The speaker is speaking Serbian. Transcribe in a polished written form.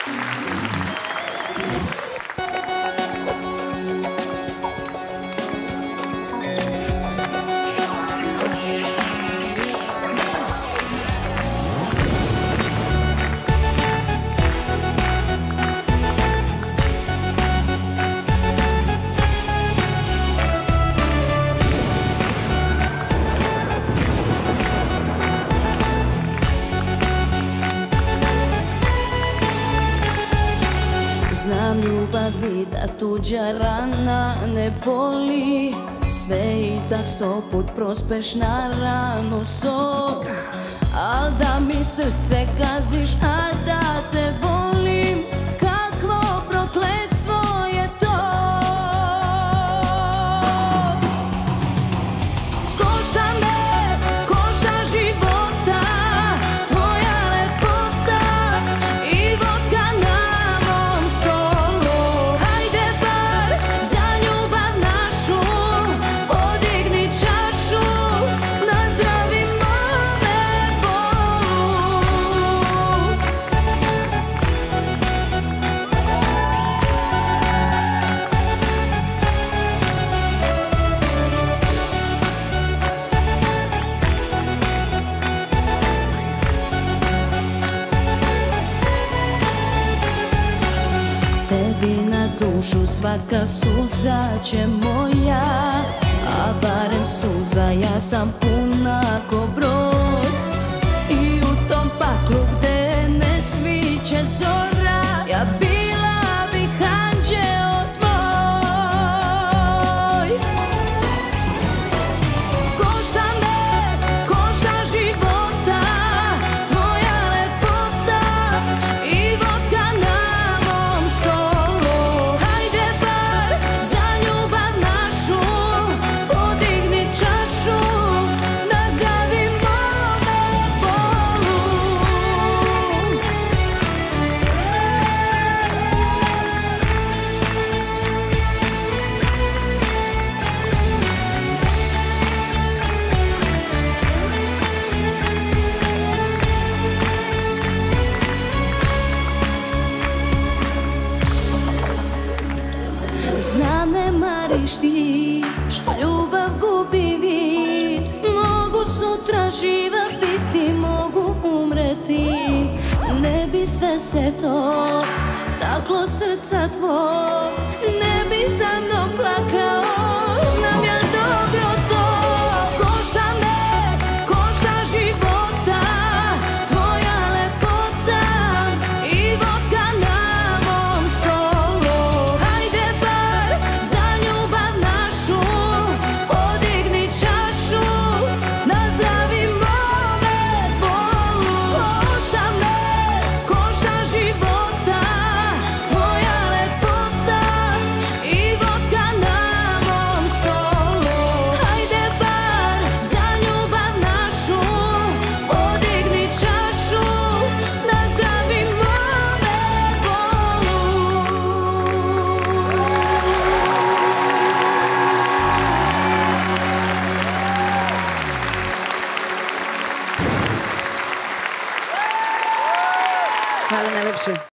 Znam ljubavi da tuđa rana ne boli, sve i da 100 put prospeš na ranu so. Al da mi srce gaziš, a da te volim, kakvo prokletstvo je to. Košta me, košta života, tvoja lepota i vodka na mom stolu. Hajde bar za ljubav našu, podigni čašu, nazdravimo me bolu. Tebi na dušu svaka suza će moja, a barem suza ja sam puna ko brod. I u tom paklu gde ne sviće zora, ja bila bih anđeo tvoj. Košta me, košta života, tvoja lepota i vodka na mom stolu. Hajde bar za ljubav našu, podigni čašu, nazdravimo me bolu. Znam ne mariš ti što ljubav gubi vid, mogu sutra živa biti, mogu umreti. Ne bi sve se to taklo srca tvog, ne bi za mnom plakao, znam ja dobro to. Košta me, košta života, tvoja lepota i vodka na mom stolu. Hajde bar za ljubav našu, podigni čašu, nazdravimo me bolu. Košta me, košta života, tvoja lepota i vodka na mom stolu. Hajde bar za ljubav našu, podigni čašu, nazdravimo me bolu. Hvala najlepše.